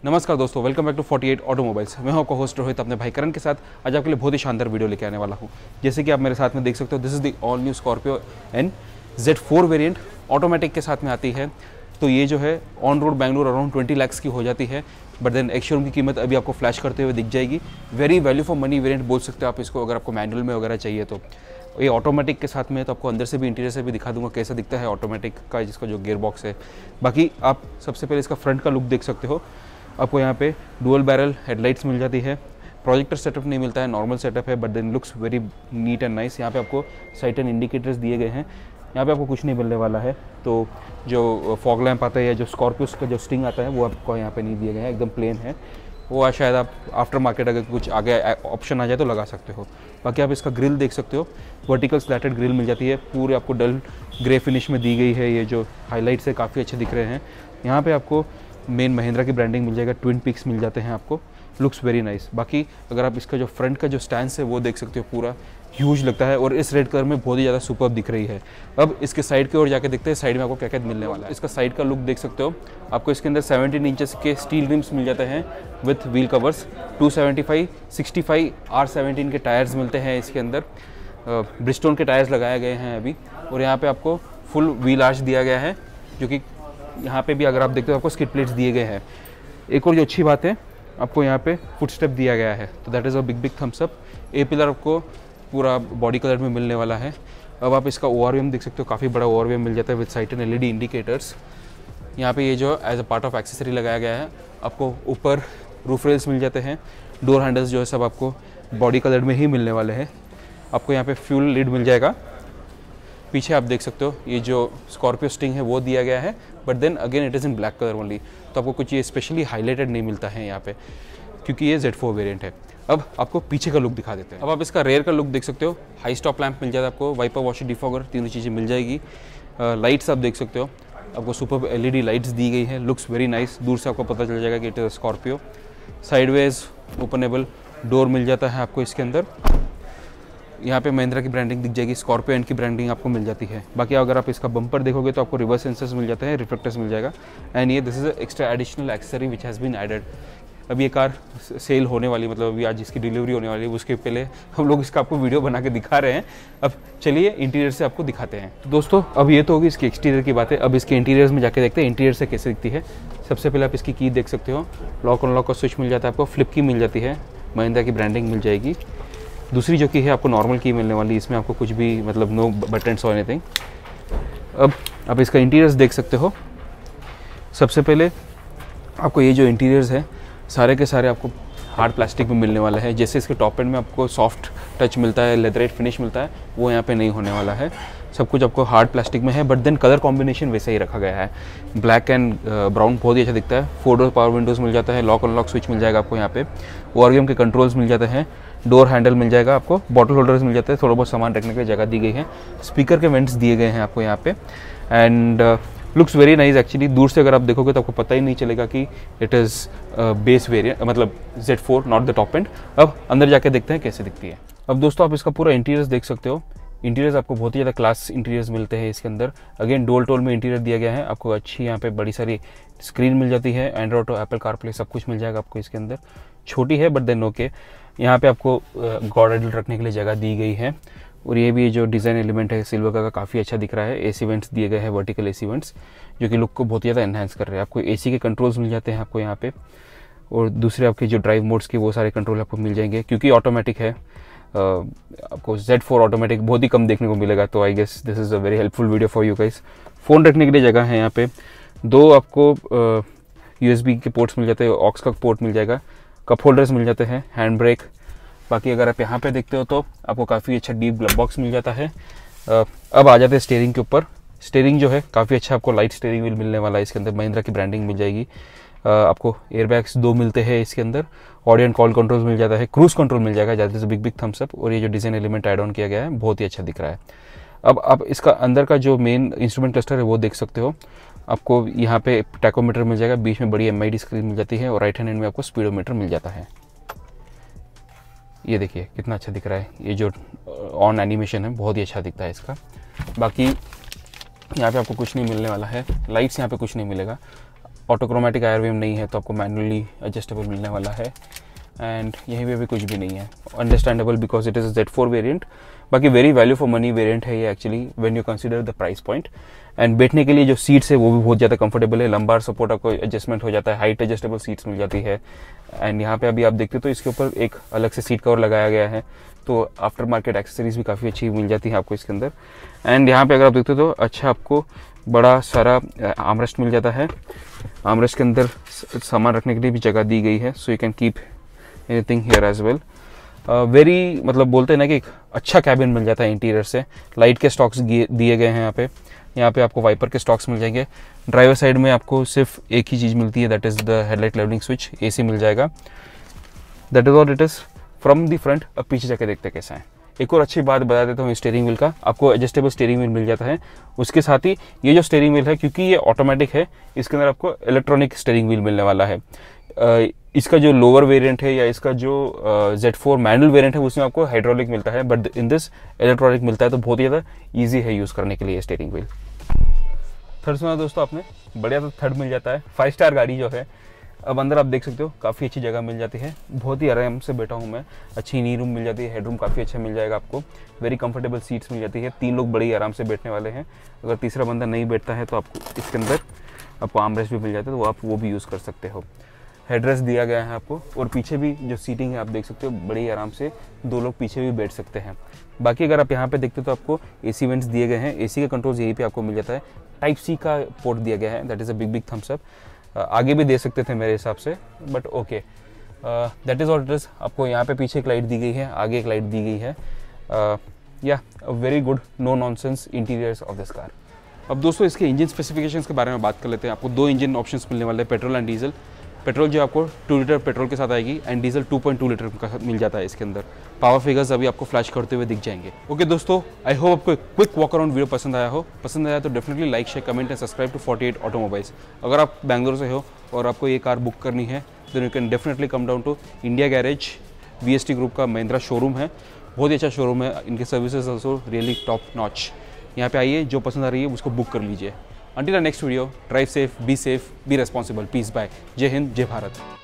नमस्कार दोस्तों, welcome back to 48 automobiles. मैं हूं आपका होस्ट रोहित, अपने भाई करण के साथ आज आपके लिए बहुत ही शानदार वीडियो लेके आने वाला हूं। जैसे कि आप मेरे साथ में देख सकते हो, this is the all new Scorpio N Z4 variant automatic के साथ में आती है। तो ये जो है on road Bangalore around 20 lakh की हो जाती है, बट देन एक्स शोरूम की कीमत अभी आपको फ्लैश करते हुए दिख जाएगी। Very value for money variant बोल सकते हो आप इसको, अगर आपको मैनुअल में वगैरह चाहिए तो। ये ऑटोमेटिक के साथ में, तो आपको अंदर से भी इंटीरियर से भी दिखा दूंगा कैसा दिखता है ऑटोमेटिक का, जिसका जो गियर बॉक्स है। बाकी आप सबसे पहले इसका फ्रंट का लुक देख सकते हो। आपको यहाँ पे डुअल बैरल हेडलाइट्स मिल जाती है। प्रोजेक्टर सेटअप नहीं मिलता है, नॉर्मल सेटअप है, but then looks very neat and nice. यहाँ पे आपको साइट एंड इंडिकेटर्स दिए गए हैं। यहाँ पे आपको कुछ नहीं मिलने वाला है। तो जो फॉग लैंप आता है या जो स्कॉर्पियोस का जो स्टिंग आता है वो आपको यहाँ पे नहीं दिए गए हैं, एकदम प्लेन है। वो शायद आप आफ्टर मार्केट अगर कुछ आगे ऑप्शन आ जाए तो लगा सकते हो। बाकी आप इसका ग्रिल देख सकते हो, वर्टिकल स्लैटेड ग्रिल मिल जाती है, पूरे आपको डल ग्रे फिनिश में दी गई है। ये जो हाईलाइट्स है काफ़ी अच्छे दिख रहे हैं। यहाँ पे आपको मेन महिंद्रा की ब्रांडिंग मिल जाएगा, ट्विन पिक्स मिल जाते हैं आपको, लुक्स वेरी नाइस। बाकी अगर आप इसका जो फ्रंट का जो स्टैंड है वो देख सकते हो, पूरा ह्यूज लगता है और इस रेड कलर में बहुत ही ज़्यादा सुपर्ब दिख रही है। अब इसके साइड की ओर जाके देखते हैं साइड में आपको क्या क्या मिलने वाला है। इसका साइड का लुक देख सकते हो, आपको इसके अंदर 17 इंचेस के स्टील रिम्स मिल जाते हैं विथ व्हील कवर्स। 275, 65 R17 के टायर्स मिलते हैं इसके अंदर। ब्रिजस्टोन के टायर्स लगाए गए हैं अभी। और यहाँ पे आपको फुल व्हील आर्च दिया गया है, जो कि यहाँ पे भी अगर आप देखते हो आपको स्किड प्लेट्स दिए गए हैं। एक और जो अच्छी बात है, आपको यहाँ पे फुटस्टेप दिया गया है, तो that is a big big thumbs up. A pillar आपको पूरा बॉडी कलर में मिलने वाला है। अब आप इसका ORVM देख सकते हो, काफ़ी बड़ा ORVM मिल जाता है with side and LED indicators. यहाँ पे ये जो as a part of accessory लगाया गया है। आपको ऊपर रूफ रेल्स मिल जाते हैं, डोर हैंडल्स जो है सब आपको बॉडी कलर में ही मिलने वाले हैं। आपको यहाँ पे फ्यूल लिड मिल जाएगा। पीछे आप देख सकते हो ये जो स्कॉर्पियो स्टिंग है वो दिया गया है, but then again it is in black colour only. तो आपको कुछ ये स्पेशली हाईलाइटेड नहीं मिलता है यहाँ पे, क्योंकि ये Z4 वेरिएंट है। अब आपको पीछे का लुक दिखा देते हैं। अब आप इसका रेयर का लुक देख सकते हो, हाई स्टॉप लैंप मिल जाता है आपको, वाइपर वॉशर डिफॉगर, तीनों चीज़ें मिल जाएगी। लाइट्स आप देख सकते हो, आपको सुपर LED लाइट्स दी गई है, लुक्स वेरी नाइस। दूर से आपको पता चल जाएगा कि it is Scorpio. Sideways openable door मिल जाता है आपको इसके अंदर। यहाँ पे महिंद्रा की ब्रांडिंग दिख जाएगी, स्कॉर्पियो एन की ब्रांडिंग आपको मिल जाती है। बाकी अगर आप इसका बम्पर देखोगे तो आपको रिवर्स सेंसर्स मिल जाते हैं, रिफ्लेक्टर्स मिल जाएगा। एंड ये this is extra additional accessory which has been added. अब ये कार सेल होने वाली, मतलब अभी आज इसकी डिलीवरी होने वाली है, उसके पहले हम लोग इसका आपको वीडियो बना के दिखा रहे हैं। अब चलिए इंटीरियर से आपको दिखाते हैं। तो दोस्तों अब ये तो होगी इसकी एक्सटीरियर की बात है। अब इसके इंटीरियर्स में जाके देखते हैं इंटीरियर से कैसे दिखती है। सबसे पहले आप इसकी की देख सकते हो, लॉक अनलॉक का स्विच मिल जाता है आपको, फ्लिप की मिल जाती है, महिंद्रा की ब्रांडिंग मिल जाएगी। दूसरी जो की है आपको नॉर्मल की मिलने वाली, इसमें आपको कुछ भी मतलब नो बटन्स और एनीथिंग। अब आप इसका इंटीरियर्स देख सकते हो। सबसे पहले आपको ये जो इंटीरियर्स है सारे के सारे आपको हार्ड प्लास्टिक में मिलने वाला है। जैसे इसके टॉप एंड में आपको सॉफ्ट टच मिलता है, लेदरेट फिनिश मिलता है, वो यहाँ पे नहीं होने वाला है। सब कुछ आपको हार्ड प्लास्टिक में है, बट देन कलर कॉम्बिनेशन वैसा ही रखा गया है। ब्लैक एंड ब्राउन बहुत ही अच्छा दिखता है। 4 डोर पावर विंडोज़ मिल जाता है, लॉक अनलॉक स्विच मिल जाएगा आपको यहाँ पे, ORVM के कंट्रोल्स मिल जाते हैं, डोर हैंडल मिल जाएगा आपको, बॉटल होल्डर्स मिल जाते हैं, थोड़ा बहुत सामान रखने की जगह दी गई है, स्पीकर के वेंट्स दिए गए हैं आपको यहाँ पे। And looks very nice actually. दूर से अगर आप देखोगे तो आपको पता ही नहीं चलेगा कि इट इज़ बेस वेरिएंट, मतलब Z4 not the top and. अब अंदर जाके देखते हैं कैसे दिखती है। अब दोस्तों आप इसका पूरा इंटीरियर्स देख सकते हो। इंटीरियर्स आपको बहुत ही ज़्यादा क्लास इंटीरियर्स मिलते हैं इसके अंदर। अगेन डोल टोल में इंटीरियर दिया गया है आपको। अच्छी यहाँ पे बड़ी सारी स्क्रीन मिल जाती है, एंड्रॉइड और एप्पल कारप्ले सब कुछ मिल जाएगा आपको इसके अंदर। छोटी है बट देन ओके। यहाँ पे आपको गॉड हैंडल रखने के लिए जगह दी गई है। और ये भी जो डिज़ाइन एलिमेंट है सिल्वर का काफ़ी अच्छा दिख रहा है। AC वेंट्स दिए गए हैं, वर्टिकल AC वेंट्स, जो कि लुक को बहुत ही ज़्यादा एनहांस कर रहे हैं। आपको AC के कंट्रोल्स मिल जाते हैं आपको यहाँ पे। और दूसरे आपके जो ड्राइव मोड्स के वो सारे कंट्रोल आपको मिल जाएंगे, क्योंकि ऑटोमेटिक है। आपको Z4 ऑटोमेटिक बहुत ही कम देखने को मिलेगा। तो I guess this is a very helpful video for you guys. Phone रखने के लिए जगह है यहाँ पे। 2 आपको USB के पोर्ट्स मिल जाते हैं, ऑक्स का पोर्ट मिल जाएगा, कप होल्डर्स मिल जाते हैं, हैंड ब्रेक। बाकी अगर आप यहाँ पे देखते हो तो आपको काफ़ी अच्छा डीप ग्लव बॉक्स मिल जाता है। अब आ जाते हैं स्टीयरिंग के ऊपर। स्टीयरिंग जो है काफ़ी अच्छा आपको लाइट स्टीयरिंग व्हील मिलने वाला है इसके अंदर, महिंद्रा की ब्रांडिंग मिल जाएगी। आपको एयरबैग्स 2 मिलते हैं इसके अंदर, ऑडियो एंड कॉल कंट्रोल्स मिल जाता है, क्रूज कंट्रोल मिल जाएगा, ज़्यादा से बिग बिग थम्स अप। और ये जो डिज़ाइन एलिमेंट ऐड ऑन किया गया है बहुत ही अच्छा दिख रहा है। अब आप इसका अंदर का जो मेन इंस्ट्रूमेंट क्लस्टर है वो देख सकते हो। आपको यहाँ पे टैकोमीटर मिल जाएगा, बीच में बड़ी MID स्क्रीन मिल जाती है, और राइट हैंड में आपको स्पीडोमीटर मिल जाता है। ये देखिए कितना अच्छा दिख रहा है। ये जो ऑन एनिमेशन है बहुत ही अच्छा दिखता है इसका। बाकी यहाँ पे आपको कुछ नहीं मिलने वाला है, लाइट्स यहाँ पे कुछ नहीं मिलेगा। ऑटोक्रोमेटिक IRVM नहीं है तो आपको मैनुअली एडजस्टेबल मिलने वाला है। एंड यहीं पे भी कुछ भी नहीं है, understandable because it is Z4 variant. बाकी very value for money variant है ये actually when you consider the price point. And बैठने के लिए जो सीट्स है वो भी बहुत ज़्यादा कंफर्टेबल है, लंबार सपोर्ट आपको एडजस्टमेंट हो जाता है, हाइट एडजस्टेबल सीट्स मिल जाती है। एंड यहाँ पे अभी आप देखते हो तो इसके ऊपर एक अलग से सीट कवर लगाया गया है, तो आफ्टर मार्केट एक्सेसरीज भी काफ़ी अच्छी मिल जाती है आपको इसके अंदर। एंड यहाँ पे अगर आप देखते हो तो अच्छा आपको बड़ा सारा आर्मरेस्ट मिल जाता है। आर्मरेस्ट के अंदर सामान रखने के लिए भी जगह दी गई है, so you can keep anything here as well. Very मतलब बोलते हैं ना कि एक अच्छा कैबिन मिल जाता है इंटीरियर से। लाइट के स्टॉक्स दिए गए हैं यहाँ पे आपको वाइपर के स्टॉक्स मिल जाएंगे। ड्राइवर साइड में आपको सिर्फ एक ही चीज़ मिलती है, that is the headlight levelling switch, AC मिल जाएगा। That is what it is from the front. अब पीछे जाके देखते हैं कैसा है। एक और अच्छी बात बता देता हूँ स्टीयरिंग व्हील का, आपको एडजस्टेबल स्टीयरिंग व्हील मिल जाता है। उसके साथ ही ये जो स्टीयरिंग व्हील है, क्योंकि ये ऑटोमेटिक है, इसके अंदर आपको इलेक्ट्रॉनिक स्टीयरिंग व्हील मिलने वाला है। इसका जो लोअर वेरिएंट है या इसका जो Z4 मैनुअल वेरिएंट है उसमें आपको हाइड्रोलिक मिलता है, बट इन दिस इलेक्ट्रॉनिक मिलता है, तो बहुत ही ज़्यादा ईजी है यूज़ करने के लिए स्टीयरिंग व्हील। थर्ड सुना दोस्तों आपने, बढ़िया तो थर्ड मिल जाता है। 5 स्टार गाड़ी जो है। अब अंदर आप देख सकते हो काफ़ी अच्छी जगह मिल जाती है, बहुत ही आराम से बैठा हूँ मैं। अच्छी नी रूम मिल जाती है, हेडरूम काफ़ी अच्छा मिल जाएगा आपको, वेरी कंफर्टेबल सीट्स मिल जाती है। 3 लोग बड़ी आराम से बैठने वाले हैं। अगर तीसरा बंदा नहीं बैठता है तो आपको इसके अंदर आपको आर्मरेस्ट भी मिल जाता है, तो आप वो भी यूज़ कर सकते हो। हेडरेस्ट दिया गया है आपको, और पीछे भी जो सीटिंग है आप देख सकते हो, बड़ी आराम से 2 लोग पीछे भी बैठ सकते हैं। बाकी अगर आप यहाँ पे देखते हो तो आपको AC वेंट्स दिए गए हैं, AC का कंट्रोल्स यहीं पे आपको मिल जाता है। टाइप C का पोर्ट दिया गया है, that is a big thumbs up. आगे भी दे सकते थे मेरे हिसाब से, but okay, that is what it is. आपको यहाँ पे पीछे एक लाइट दी गई है, आगे एक लाइट दी गई है। Yeah very good no nonsense interiors of this car. अब दोस्तों इसके इंजन स्पेसिफिकेशंस के बारे में बात कर लेते हैं। आपको 2 इंजन ऑप्शंस मिलने वाले हैं, पेट्रोल एंड डीजल। पेट्रोल जो आपको 2 लीटर पेट्रोल के साथ आएगी, एंड डीजल 2.2 लीटर का मिल जाता है इसके अंदर। पावर फिगर्स अभी आपको फ्लैश करते हुए दिख जाएंगे। ओके दोस्तों, आई होप आपको क्विक वॉक अराउंड वीडियो पसंद आया तो definitely like, share, comment and subscribe to 48 automobiles. अगर आप बैंगलोर से हो और आपको ये कार बुक करनी है, then you can definitely come down to India garage. VST group का महिंद्रा शोरूम है, बहुत ही अच्छा शोरूम है। इनके services also really top notch. यहाँ पे आइए, जो पसंद आ रही है उसको बुक कर लीजिए। Until our next video, drive safe, be responsible. Peace, bye. Jai Hind, Jai Bharat.